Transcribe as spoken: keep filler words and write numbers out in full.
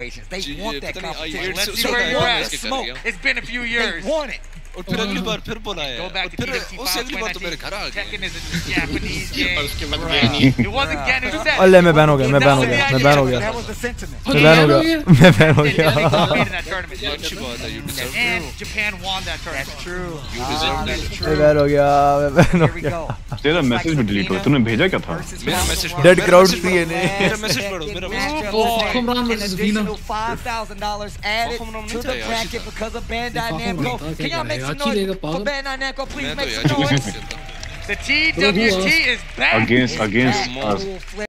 They want that competition. Let's see where you're at. Smoke. It's been a few years. They want it. और फिर अगली बार फिर बुलाया Go back to फिर उससे अगली बार तो मेरे घर आ गए Tekken is a Japanese game. It wasn't Ganu set. अल्ले मैं बैन हो गया मैं बैन हो गया मैं बैन हो गया That was the sentiment. मैं बैन हो गया मैं बैन हो गया अच्छी बात है you deserve it And Japan won that tournament. That's true. you deserve it मैं बैन हो गया मैं बैन हो Here we गया go. तेरा मैसेज भी डिलीट हो तूने भेजा क्या था मेरा मैसेज Dead crowd free है ने मेरा मैसेज पढ़ो मेरा message An additional five thousand dollars added to the bracket because of Bandai Namco. Can y'all make some noise for Bandai Namco? Please make some noise. The T W T is back. against against us